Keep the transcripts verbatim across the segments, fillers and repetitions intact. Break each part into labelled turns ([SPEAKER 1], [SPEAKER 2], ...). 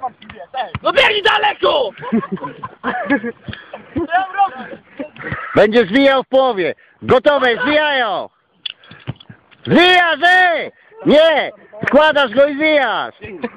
[SPEAKER 1] No biegnij daleko!
[SPEAKER 2] Będzie zwijał w połowie. Gotowe, zwijają! Zwijasz, ej! Nie! Składasz go i zwijasz!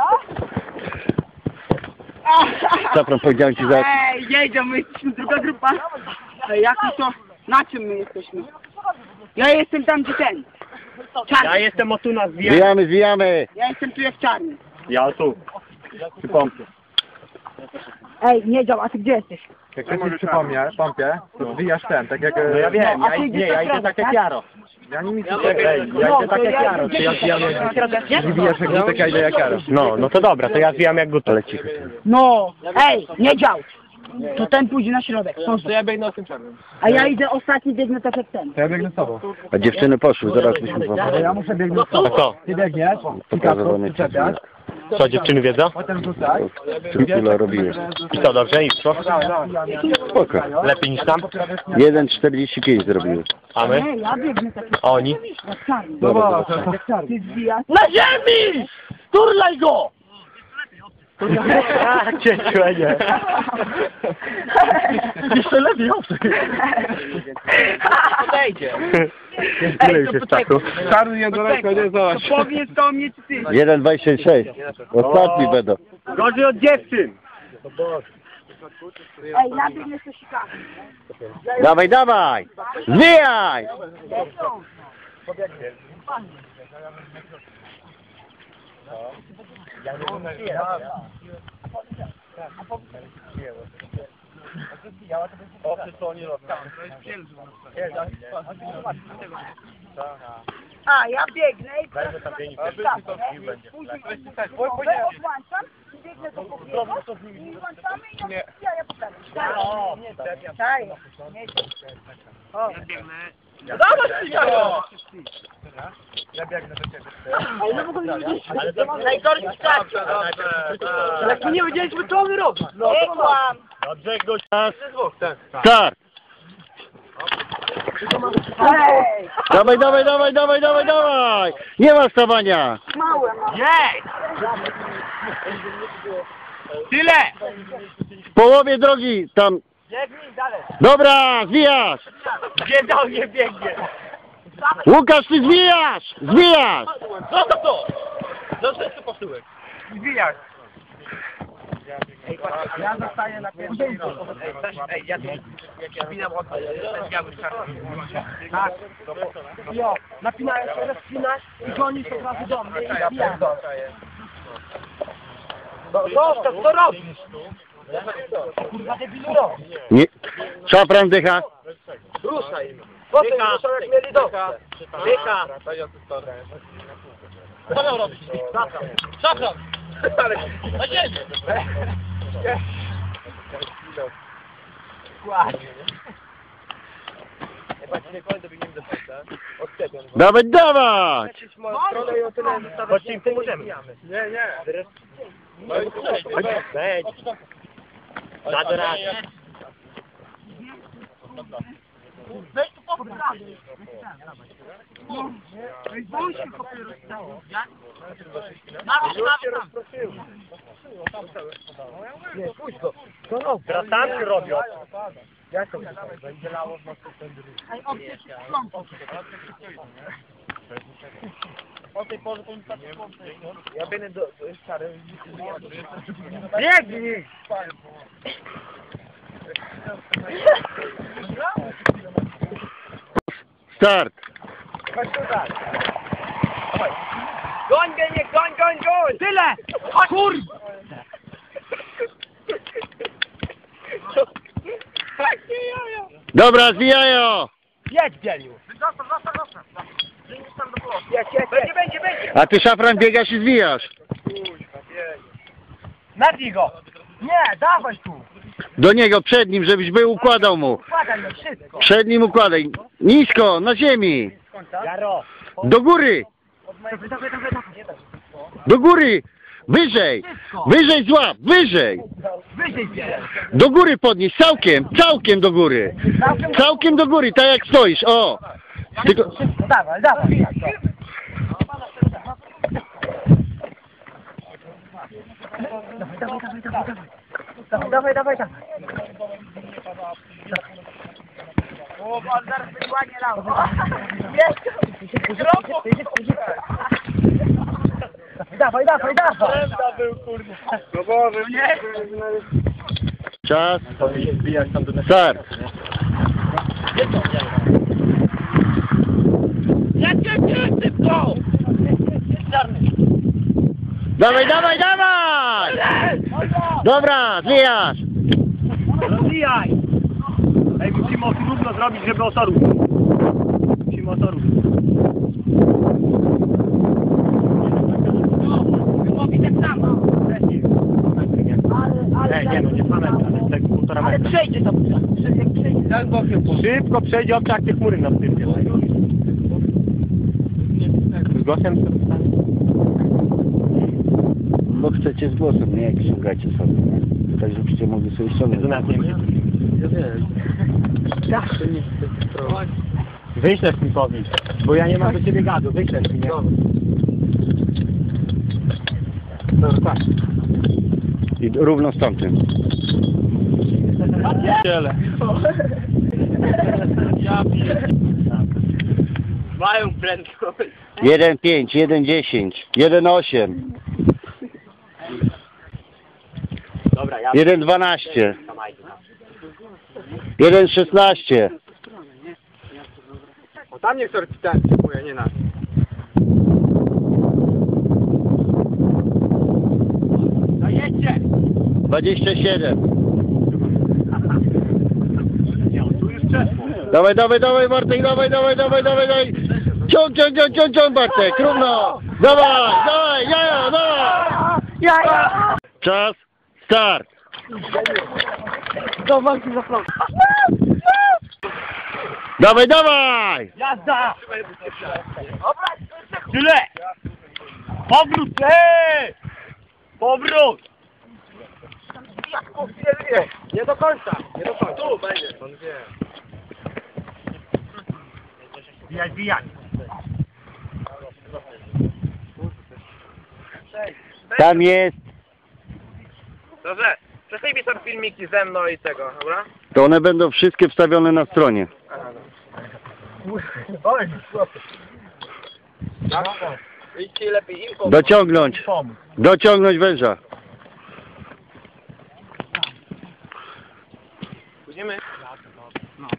[SPEAKER 2] Zaprom, powiedziałem ci za...
[SPEAKER 3] Ej, jedzie, my jesteśmy druga grupa. Ej, jak to? Na czym my jesteśmy? Ja jestem tam, gdzie ten. Czarny.
[SPEAKER 1] Ja jestem o tu na zwijaniu.
[SPEAKER 2] Zwijamy, zwijamy!
[SPEAKER 3] Ja jestem tu jest czarny.
[SPEAKER 1] Ja tu. Przy pompie.
[SPEAKER 3] Ej, nie działa, a ty gdzie jesteś?
[SPEAKER 4] Jak jesteś przy pompie, pompie, to zwijasz ten, tak jak...
[SPEAKER 1] No ja wiem,
[SPEAKER 3] No, a
[SPEAKER 1] ja,
[SPEAKER 3] ty
[SPEAKER 1] nie,
[SPEAKER 3] idziesz
[SPEAKER 1] ja
[SPEAKER 3] na
[SPEAKER 1] idę
[SPEAKER 3] środek,
[SPEAKER 1] tak jak
[SPEAKER 3] tak?
[SPEAKER 1] Jaro.
[SPEAKER 4] Ja nie mi
[SPEAKER 1] Ej, ja
[SPEAKER 3] No,
[SPEAKER 1] idę tak
[SPEAKER 3] to
[SPEAKER 1] jak
[SPEAKER 3] ja
[SPEAKER 1] Jaro,
[SPEAKER 3] idę
[SPEAKER 1] czy ja zwijam
[SPEAKER 3] na
[SPEAKER 1] jak...
[SPEAKER 3] środek.
[SPEAKER 4] zwijasz jak tak ja idę jak Jaro.
[SPEAKER 1] No, no to dobra, to ja zwijam jak Guto.
[SPEAKER 2] Ale cicho.
[SPEAKER 3] No, ej, nie dział. To ten pójdzie na środek.
[SPEAKER 1] To ja biegnę o tym czarnym.
[SPEAKER 3] A ja idę ostatni, biegnę tak jak ten.
[SPEAKER 4] To ja biegnę z tobą.
[SPEAKER 2] A dziewczyny poszły, zaraz byśmy wam...
[SPEAKER 4] To ja muszę biegnąć z
[SPEAKER 1] A
[SPEAKER 4] tobą.
[SPEAKER 1] co?
[SPEAKER 4] Ty biegniesz,
[SPEAKER 2] Pokazywany
[SPEAKER 4] przyczepiasz,
[SPEAKER 1] Co, dziewczyny wiedzą?
[SPEAKER 4] potem rzucaj.
[SPEAKER 2] Tyle robiłeś.
[SPEAKER 1] I co, dobrze? I co?
[SPEAKER 2] Spoko.
[SPEAKER 1] Lepiej niż tam?
[SPEAKER 2] jeden czterdzieści pięć zrobiły.
[SPEAKER 1] A my?
[SPEAKER 3] Nie, ja biegnę tak
[SPEAKER 1] A oni?
[SPEAKER 3] jak czarny.
[SPEAKER 2] Dobra,
[SPEAKER 3] Ty zwijasz.
[SPEAKER 1] Na ziemi! Turlaj go! A, cieciu, nie. Jeszcze lepiej obcy. Podejdzie.
[SPEAKER 2] Ile już jest czasu?
[SPEAKER 4] Czarny niedaleko, nie zobacz.
[SPEAKER 3] Powiedz to mnie, czy ty.
[SPEAKER 2] jeden dwadzieścia sześć. Ostatni będą.
[SPEAKER 1] Gorzej od dziewczyn.
[SPEAKER 3] Ej, ja biegnę z kosikami.
[SPEAKER 2] Dawaj, dawaj! Zwijaj!
[SPEAKER 3] A, ja biegnę i później odłączam i biegnę do pobiegu i włączamy i ja, ja, ja potem. Czaję. O.
[SPEAKER 1] Dawaj, Jaro!
[SPEAKER 3] Ale to najgorszy czas.
[SPEAKER 1] Jak my nie wiedzieliśmy, co on robi.
[SPEAKER 3] Nie kłam.
[SPEAKER 1] Dobrze, gość. Raz.
[SPEAKER 2] Start!
[SPEAKER 3] Ej,
[SPEAKER 2] Dawaj, dawaj, dawaj, dawaj, dawaj, dawaj! Nie ma stawania!
[SPEAKER 3] małe mam.
[SPEAKER 1] Jej! Tyle!
[SPEAKER 2] W połowie drogi tam...
[SPEAKER 1] Biegnij dalej.
[SPEAKER 2] Dobra, zwijasz!
[SPEAKER 1] Gdzie do mnie biegnie?
[SPEAKER 2] Łukasz, ty zwijasz! Zwijasz!
[SPEAKER 1] Zostaw to! Zostaw to poszyłek.
[SPEAKER 3] Zwijaj.
[SPEAKER 1] Ja zostaję na pierwszej Ej, ja tu spinam okno, ten biały czarny. Tak.
[SPEAKER 3] Jo, napinasz, rozpinasz i gonisz od razu do mnie i zwijasz.
[SPEAKER 1] Zostaw, co robisz?
[SPEAKER 3] Kurwa debilu robi.
[SPEAKER 2] Nie. Szafran dycha.
[SPEAKER 1] Ruszaj im. Potem ruszą jak mieli dobrze. Dycha. Co miał robić? Szafran. Szafran! Na ziemię!
[SPEAKER 2] Dawaj, dawaj!
[SPEAKER 1] Chodźcie im pomożemy. Nie, nie. Wejdź. Dadzę radę.
[SPEAKER 3] Weź tu po prawej. Bój się kopie rozstawić. Nawet, nawet tam.
[SPEAKER 1] Nie, pójdź go. Co robisz? Teraz tam się robią. Jak to będzie lało w nocy ten drugi?
[SPEAKER 3] Ej, obcy ci plątą.
[SPEAKER 1] O tej porze to mi tak ja będę do szary. Biegnij!
[SPEAKER 2] Start!
[SPEAKER 1] Chodź tutaj. Goń mnie, nie, goń, goń, goń! Tyle! Chodź! Kur...
[SPEAKER 2] Dobra, zwijają!
[SPEAKER 1] Jedź, Bieniu! Zostaw, zostaw, zostaw! Jedź, jedź, będzie, będzie, będzie!
[SPEAKER 2] A ty, Szafran, biegasz i zwijasz.
[SPEAKER 1] Napij go! Nie, dawaj tu!
[SPEAKER 2] Do niego, przed nim, żebyś był, układał mu.
[SPEAKER 1] Układaj mi wszystko!
[SPEAKER 2] Przed nim układaj. Nisko, na ziemi.
[SPEAKER 1] Jaro!
[SPEAKER 2] Do góry.
[SPEAKER 3] Dawaj, dawaj, dawaj, dawaj.
[SPEAKER 2] Do góry. Wyżej. Wyżej złap, wyżej.
[SPEAKER 3] Wyżej bierz.
[SPEAKER 2] Do góry podnieś, całkiem, całkiem do góry. Całkiem do góry, tak jak stoisz, o. Tylko...
[SPEAKER 3] Dawaj, dawaj. Dawaj, dawaj, dawaj, dawaj. Dawaj, dawaj, dawaj, dawaj. O, bo on zaraz będzie ładnie lał. Jest! Zdrowo! Dawaj, dawaj, dawaj!
[SPEAKER 1] był kurde. No Boże, nie?
[SPEAKER 2] Czas.
[SPEAKER 1] Wbijać tam do
[SPEAKER 2] Start.
[SPEAKER 1] Ja cię cię szybko!
[SPEAKER 2] Dawaj, dawaj, dawaj! Dobra, zwijasz.
[SPEAKER 1] Rozwijaj! Ej, musimy osobno zrobić, żeby otorów. Musimy otorów. Mówi tak samo. Ej, nie no, nie dwa metry, ale tak półtora metra. Ale przejdzie to. Jak bokiem po. Szybko przejdzie obczak tych chmury na wtyrnie. Z głosem sobie wstanie.
[SPEAKER 2] Bo chcecie z głosem, nie jak ściągacie sobie, nie? Tak, żebyście mogli sobie ściągnąć.
[SPEAKER 1] To na tym. Ja wiem. Tak, to nie chcę spróbować. Wyślesz mi powiedz, bo ja nie mam do ciebie gadu, wyślesz mi, nie? Dobra, patrz.
[SPEAKER 2] I równo z tamtym.
[SPEAKER 1] Ciele. Ja pierdolę. Mają prędkość.
[SPEAKER 2] jeden pięć, jeden dziesięć, jeden osiem,
[SPEAKER 1] Dobra, ja
[SPEAKER 2] jeden dwanaście, jeden szesnaście.
[SPEAKER 1] O, tam niech sorti ten typuje, nie nas. No jedźcie!
[SPEAKER 2] dwadzieścia siedem.
[SPEAKER 1] Nie, on tu już przeszło.
[SPEAKER 2] Dawaj, dawaj, dawaj Bartek, dawaj, dawaj, dawaj, dawaj, dawaj. Ciąg, ciąg, ciąg, ciąg, ciąg Bartek, równo. Dawaj, dawaj, jaja, dawaj.
[SPEAKER 3] Jaja!
[SPEAKER 2] Czas, start.
[SPEAKER 3] Do walki za flot.
[SPEAKER 2] Dawaj, dawaj.
[SPEAKER 1] Jazda! Tyle! Powrót! Eee! Powrót! Nie do końca! Nie do końca! Tu będzie! On wie. Bijać, bijać!
[SPEAKER 2] Tam jest.
[SPEAKER 1] Dobrze, prześlij są filmiki ze mną i tego, dobra?
[SPEAKER 2] To one będą wszystkie wstawione na stronie.
[SPEAKER 1] Oj, idźcie lepiej im pomóc.
[SPEAKER 2] Dociągnąć. Dociągnąć węża.
[SPEAKER 1] Pójdziemy? No.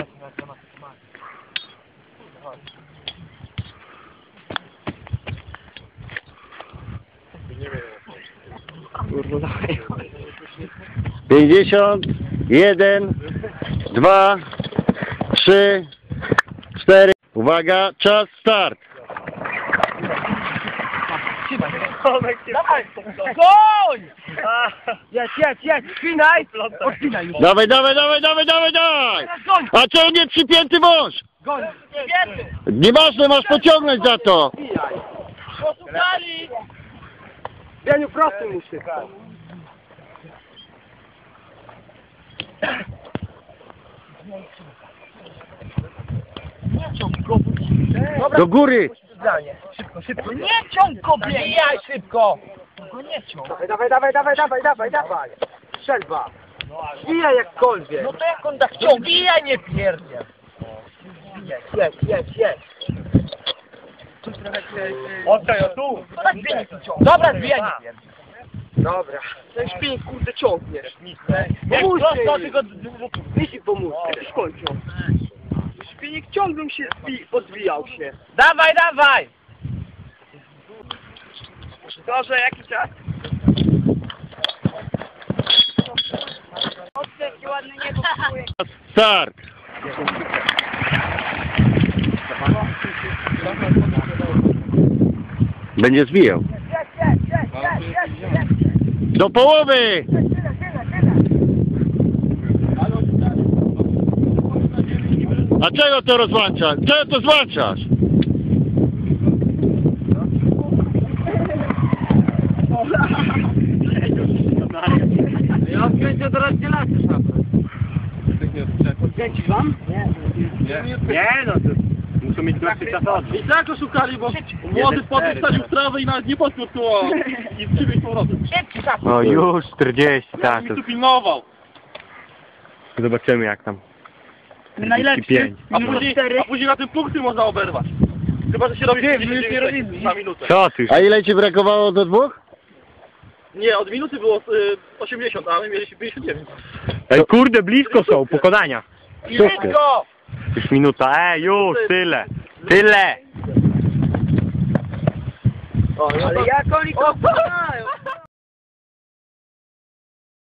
[SPEAKER 1] Kurwa,
[SPEAKER 2] pięćdziesiąt, jeden, dwa, trzy, cztery. Uwaga, czas, start.
[SPEAKER 1] dawaj! Goń! Jedź, jedź, jedź, spinaj! Odpinaj już!
[SPEAKER 2] Dawaj, dawaj, dawaj, dawaj, dawaj, dawaj! A czemu nie przypięty wąż?
[SPEAKER 1] Goń! Przypięty!
[SPEAKER 2] Nieważne, masz pociągnąć za to.
[SPEAKER 1] Posłuchali! Bieniu prosty muszę. Nie ciąg go!
[SPEAKER 2] Do góry.
[SPEAKER 1] Szybko, szybko! Nie ciąg go! Bijaj szybko! Go nie ciąg! Dawaj, dawaj, dawaj, dawaj, dawaj, dawaj, dawaj! Strzelba! Bijaj jakkolwiek! No to jak on tak ciąg? Bijaj, nie pierdziel! Jedź, jedź, jedź, jedź! Oddaj, o tu! Dobra, zbijaj, nie pierdziel! Dobra. Ten szpinik kurde ciągniesz. Pomóż mi ci pomóż, już kończą. Szpinik ciągnął się, odbijał się. Dawaj, dawaj! Dobrze, jaki czas?
[SPEAKER 3] Odsetki ładne niebo kupuje.
[SPEAKER 2] Start. Będzie zbijał.
[SPEAKER 3] Jedź, jedź, jedź, jedź, jedź, jedź.
[SPEAKER 2] Do połowy.
[SPEAKER 3] Tyle, tyle, tyle.
[SPEAKER 2] A czego to rozłączasz? Czego to złączasz?
[SPEAKER 1] Ja odkręcę do rozdzielaczy szafę. Odkręcisz wam? Nie. Nie, no to
[SPEAKER 4] muszą mieć gorszy czas od.
[SPEAKER 5] I tak oszukali, bo młody potem wsadził w trawę i nawet nie podpiął tu i przybiegł z powrotem.
[SPEAKER 2] No już czterdzieści, tak.
[SPEAKER 5] Mi tu pilnował.
[SPEAKER 2] Zobaczymy jak tam.
[SPEAKER 3] Najlepszy.
[SPEAKER 5] A później, a później na tym punkty można oberwać. Chyba, że się robi na minutę.
[SPEAKER 2] Co ty? A ile ci brakowało do dwóch?
[SPEAKER 5] Nie, od minuty było y, osiemdziesiąt, a my mieliśmy pięćdziesiąt dziewięć.
[SPEAKER 2] Ej kurde, blisko są, pokonania.
[SPEAKER 5] Blisko!
[SPEAKER 2] Już minuta, ej już, tyle. Tyle!
[SPEAKER 5] O,
[SPEAKER 3] Ale jak oni to znają?